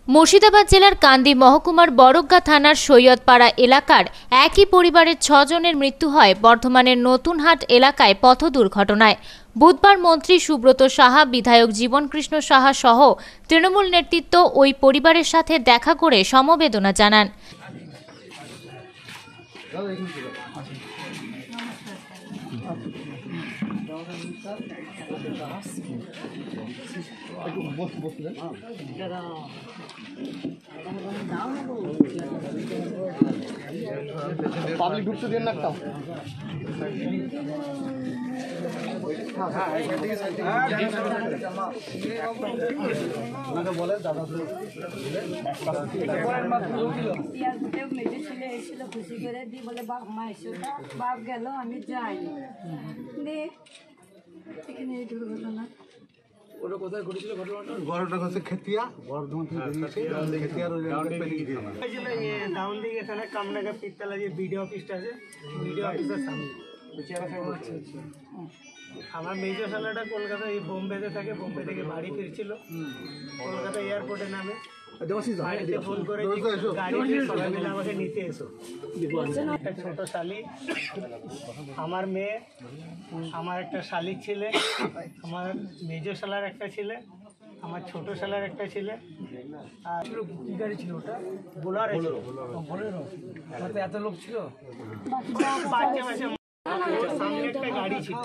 মুর্শিদাবাদ জেলার কান্দি মহকুমার বড়গ্গা থানার সৈয়দপাড়া এলাকার একই পরিবারের 6 জনের মৃত্যু হয় বর্ধমানের নতুনহাট এলাকায় পথ দুর্ঘটনায়। বুধবার মন্ত্রী সুব্রত সাহা, বিধায়ক জীবনকৃষ্ণ সাহা সহ তৃণমূল নেতৃত্ব ওই পরিবারের সাথে দেখা করে সমবেদনা জানান। পাবলিক ঢুকতে দেন না একটা বলে দাদা খুশি করে দি বলে বাপ মা এসো, বাপ গেল আমি যাই এখানে এই দুর্ঘটনা। ওটা কোথায় ঘটেছিল ঘটনাটা? ঘটনাটা হচ্ছে খেতিয়া, বর্ধমান থেকে বেরিয়েছে খেতিয়ার ডাউন দিকে এখানে কামনাগা পিতলা যে বিডিও অফিসটা আছে, বিডিও অফিসের সামনে। আমার মেজর শালাটা কলকাতা এই বোম্বেতে থাকে, বোম্বে থেকে বাড়ি ফিরছিল, কলকাতা এয়ারপোর্টে নামে বাড়িতে ফোন করে গাড়িতে সবাই মিলে আমাকে নিতে এসো। একটা ছোট শালি, আমার মেয়ে, আমার একটা শালিক ছেলে, আমার মেজর শালার একটা ছেলে, আমার ছোট শালার একটা ছেলে। আর কি গাড়ি ছিল ওটা? বোলার। এত লোক ছিল, বাচ্চা বাচ্চা। ওর সামনে একটা গাড়ি ছিল,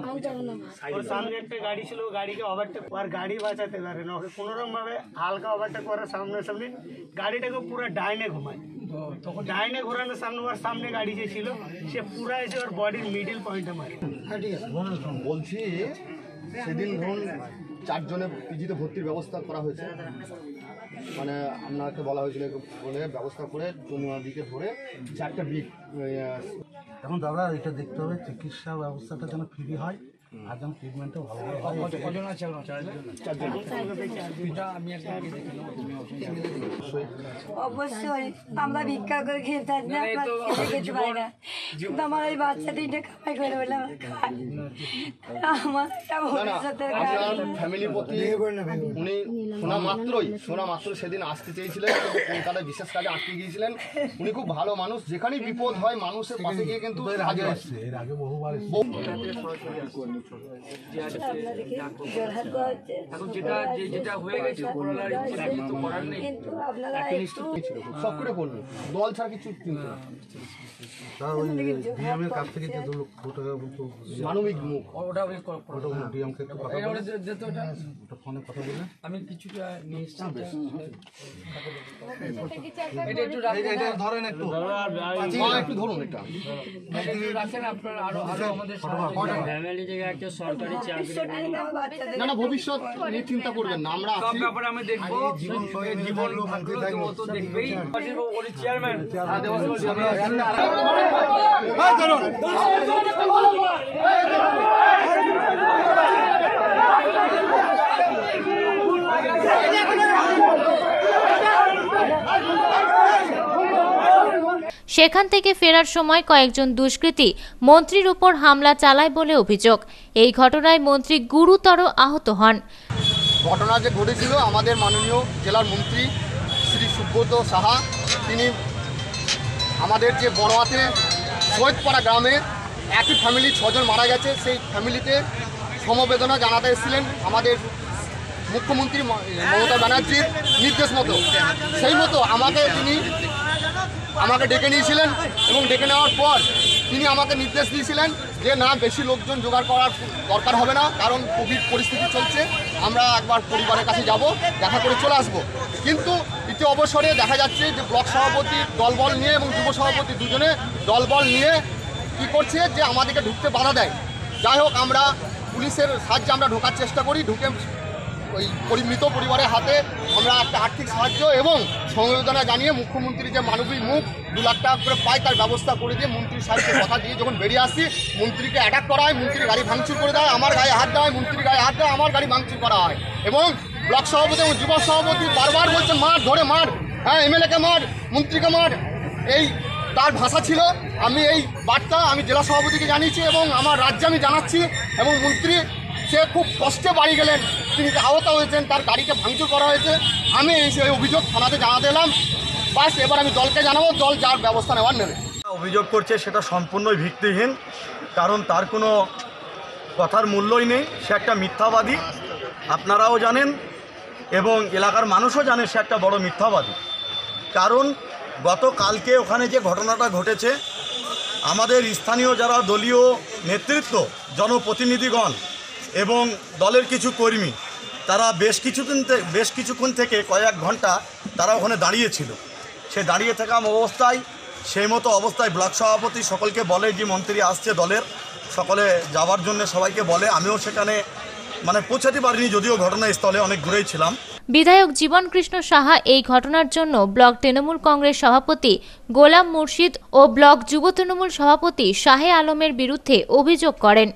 গাড়িকে ওভারটেক, আর গাড়ি বাঁচাতে পারে না, ওকে কোনোরকম ভাবে হালকা ওভারটেক করার সামনে গাড়িটাকে পুরো ডাইনে ঘুমায়। তখন ডাইনে ঘোরানোর সামনে, ওর সামনে গাড়ি যে ছিল সে পুরো এসে ওর বডির মিডিল পয়েন্টে মারে। বলছি সেদিন ধরুন 4 জনের পিজিতে ভর্তির ব্যবস্থা করা হয়েছে, মানে আপনাকে বলা হয়েছিল বলে ব্যবস্থা করে দিকে ধরে 4টা বিট। এখন দাদা এটা দেখতে হবে চিকিৎসা ব্যবস্থাটা যেন ফ্রি হয় আর যেন ট্রিটমেন্টও ভালো হয়। অবশ্যই আমরা ভিক্ষা করে খেয়ে থাকি, খেতে পারি না, কিন্তু আমার এই বাচ্চা 3টে কামাই করে বলে আমরা খাই। আমার একটা ভবিষ্যতের ফ্যামিলির প্রতি উনি শোনা মাত্রই সেদিন আসতে চেয়েছিলেন, কিন্তু কলকাতায় বিশেষ কাজে আটকে গিয়েছিলেন। উনি খুব ভালো মানুষ, যেখানেই বিপদ হয় মানুষের পাশে গিয়ে কিন্তু হাজির আসছে। এর আগে বহুবার সব করে করবে, দল ছাড়া কিছু কিনতে না। কাছ থেকে মানবিক মুখ ফোনে কথা বলে আমি কিছুটা নিয়ে ধরেন একটু ধরুন এটা সরকারি চাকরি না না, ভবিষ্যৎ নিয়ে চিন্তা করবেন না, আমরা সব ব্যাপারে আমি দেখবো। জীবন মতো দেখবেই চেয়ারম্যান সেখান থেকে ফেরার সময় কয়েকজন দুষ্কৃতী মন্ত্রীর উপর হামলা চালায় বলে অভিযোগ। এই ঘটনায় মন্ত্রী গুরুতর আহত হন। ঘটনা যে ঘটেছিল, আমাদের মাননীয় জেলার মন্ত্রী শ্রী সুব্রত সাহা, তিনি আমাদের যে বড়োয়াতে সৈয়দপাড়া গ্রামে একই ফ্যামিলি 6 জন মারা গেছে, সেই ফ্যামিলিতে সমবেদনা জানাতে এসেছিলেন আমাদের মুখ্যমন্ত্রী মমতা ব্যানার্জির নির্দেশ মতো। সেই মতো আমাকে ডেকে নিয়েছিলেন এবং ডেকে নেওয়ার পর তিনি আমাকে নির্দেশ দিয়েছিলেন যে না, বেশি লোকজন জোগাড় করার দরকার হবে না, কারণ কোভিড পরিস্থিতি চলছে, আমরা একবার পরিবারের কাছে যাব, দেখা করে চলে আসব। কিন্তু দ্বিতীয় অবসরে দেখা যাচ্ছে যে ব্লক সভাপতি দলবল নিয়ে এবং যুব সভাপতি দুজনে দলবল নিয়ে কী করছে যে আমাদেরকে ঢুকতে বাধা দেয়। যাই হোক, আমরা পুলিশের সাহায্যে আমরা ঢোকার চেষ্টা করি, ঢুকে ওই মৃত পরিবারের হাতে আমরা একটা আর্থিক সাহায্য এবং সমবেদনা জানিয়ে মুখ্যমন্ত্রী যে মানবিক মুখ 2 লাখ টাকা করে পায় তার ব্যবস্থা করে দিয়ে মন্ত্রীর সাথে কথা দিয়ে যখন বেরিয়ে আসি, মন্ত্রীকে অ্যাটাক করা হয়, মন্ত্রীর গাড়ি ভাঙচুর করে দেয়, আমার গায়ে হাত দেওয়া হয়, মন্ত্রীর গায়ে হাত দেওয়া, আমার গাড়ি ভাঙচুর করা হয়। এবং ব্লক সভাপতি এবং যুব সভাপতি বারবার বলছেন মার, ধরে মার, হ্যাঁ এমএলএকে মার, মন্ত্রীকে মার, এই তার ভাষা ছিল। আমি এই বার্তা আমি জেলা সভাপতিকে জানিয়েছি এবং আমার রাজ্যে আমি জানাচ্ছি এবং মন্ত্রী সে খুব কষ্টে বাড়ি গেলেন, তিনি আহত হয়েছেন, তার গাড়িকে ভাঙচুর করা হয়েছে। আমি সেই অভিযোগ থানাতে জানাতে এলাম, বাস এবার আমি দলকে জানাবো, দল যার ব্যবস্থা নেওয়ার নেবে। অভিযোগ করছে সেটা সম্পূর্ণই ভিত্তিহীন, কারণ তার কোনো কথার মূল্যই নেই। সে একটা মিথ্যাবাদী, আপনারাও জানেন এবং এলাকার মানুষও জানে সে একটা বড় মিথ্যাবাদী। কারণ গতকালকে ওখানে যে ঘটনাটা ঘটেছে, আমাদের স্থানীয় যারা দলীয় নেতৃত্ব, জনপ্রতিনিধিগণ এবং দলের কিছু কর্মী, তারা বেশ কিছুক্ষণ থেকে কয়েক ঘন্টা তারা ওখানে দাঁড়িয়েছিল। সে দাঁড়িয়ে থাকা অবস্থায় সেই মতো অবস্থায় ব্লক সভাপতি সকলকে বলে যে মন্ত্রী আসছে দলের, সকলে যাওয়ার জন্য সবাইকে বলে। আমিও সেখানে পৌঁছাতে পারিনি, যদিও ঘটনাস্থলে অনেক দূরেই ছিলাম। বিধায়ক জীবন কৃষ্ণ সাহা এই ঘটনার জন্য ব্লক তৃণমূল কংগ্রেস সভাপতি গোলাম মুর্শিদ ও ব্লক যুব তৃণমূল সভাপতি শাহে আলমের বিরুদ্ধে অভিযোগ করেন।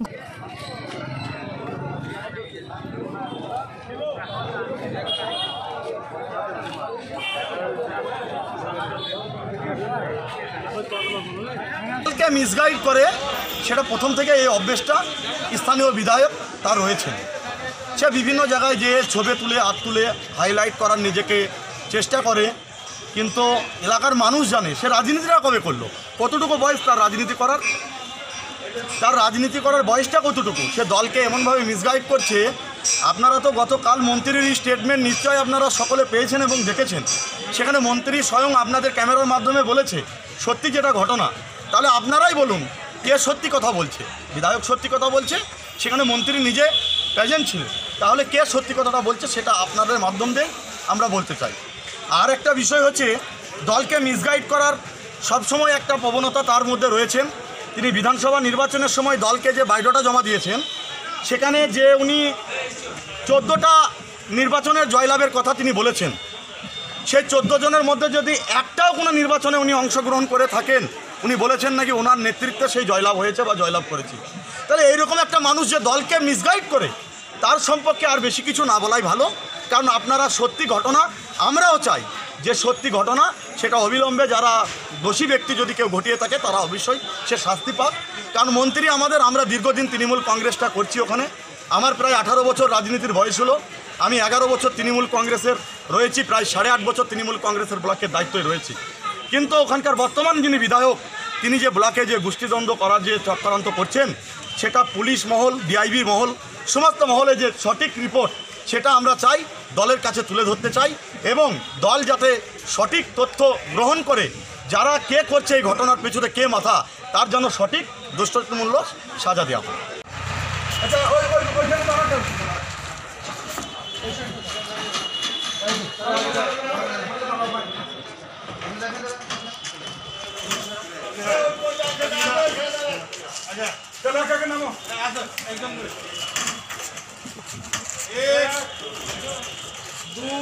মিসগাইড করে, সেটা প্রথম থেকে এই অভ্যেসটা স্থানীয় বিধায়ক তার রয়েছে। সে বিভিন্ন জায়গায় যে ছবি তুলে হাত তুলে হাইলাইট করার নিজেকে চেষ্টা করে, কিন্তু এলাকার মানুষ জানে সে রাজনীতিটা কবে করলো, কতটুকু বয়স তার রাজনীতি করার, তার রাজনীতি করার বয়সটা কতটুকু। সে দলকে এমনভাবে মিসগাইড করছে। আপনারা তো গতকাল মন্ত্রীর স্টেটমেন্ট নিশ্চয়ই আপনারা সকলে পেয়েছেন এবং দেখেছেন। সেখানে মন্ত্রী স্বয়ং আপনাদের ক্যামেরার মাধ্যমে বলেছে সত্যি যেটা ঘটনা। তাহলে আপনারাই বলুন কে সত্যি কথা বলছে। বিধায়ক সত্যি কথা বলছে, সেখানে মন্ত্রী নিজে প্রেজেন্ট ছিল, তাহলে কে সত্যি কথাটা বলছে সেটা আপনাদের মাধ্যম দিয়ে আমরা বলতে চাই। আর একটা বিষয় হচ্ছে, দলকে মিসগাইড করার সবসময় একটা প্রবণতা তার মধ্যে রয়েছে। তিনি বিধানসভা নির্বাচনের সময় দলকে যে বায়োডাটা জমা দিয়েছেন, সেখানে যে উনি 14টা নির্বাচনের জয়লাভের কথা তিনি বলেছেন, সেই 14 জনের মধ্যে যদি একটাও কোনো নির্বাচনে উনি অংশগ্রহণ করে থাকেন, উনি বলেছেন নাকি ওনার নেতৃত্বে সেই জয়লাভ হয়েছে বা জয়লাভ করেছি। তাহলে এইরকম একটা মানুষ যে দলকে মিসগাইড করে, তার সম্পর্কে আর বেশি কিছু না বলাই ভালো। কারণ আপনারা সত্যি ঘটনা, আমরাও চাই যে সত্যি ঘটনা সেটা অবিলম্বে যারা দোষী ব্যক্তি যদি কেউ ঘটিয়ে থাকে তারা অবশ্যই সে শাস্তি পাক। কারণ মন্ত্রী আমাদের, আমরা দীর্ঘদিন তৃণমূল কংগ্রেসটা করছি ওখানে। আমার প্রায় 18 বছর রাজনীতির বয়স হলো। আমি 11 বছর তৃণমূল কংগ্রেসের রয়েছি, প্রায় 8.5 বছর তৃণমূল কংগ্রেসের ব্লকের দায়িত্বে রয়েছি। কিন্তু ওখানকার বর্তমান যিনি বিধায়ক, তিনি যে ব্লকে যে গোষ্ঠীদ্বন্দ্ব করার যে চক্রান্ত করছেন, সেটা পুলিশ মহল, ডিআইবি মহল, সমস্ত মহলে যে সঠিক রিপোর্ট সেটা আমরা চাই, দলের কাছে তুলে ধরতে চাই এবং দল যাতে সঠিক তথ্য গ্রহণ করে যারা কে করছে এই ঘটনার পেছনে কে মাথা, তার জন্য সঠিক দৃষ্টান্তমূল্য সাজা দেওয়া হয়। আচ্ছা, চলো কাকে নামো, একদম 1 2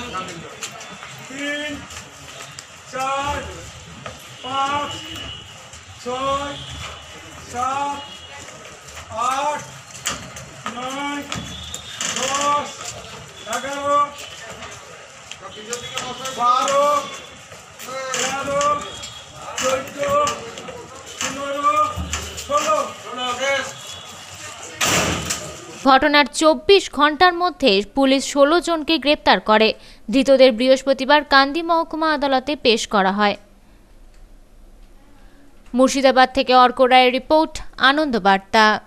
3 4 5 6 7 8 9 10 11 12 13 14 15 16। ঘটনার 24 ঘন্টার মধ্যে পুলিশ 16 জনকে গ্রেপ্তার করে। ধৃতদের বৃহস্পতিবার কান্দি মহকুমা আদালতে পেশ করা হয়। মুর্শিদাবাদ থেকে অর্ক রায়ের রিপোর্ট, আনন্দ বার্তা।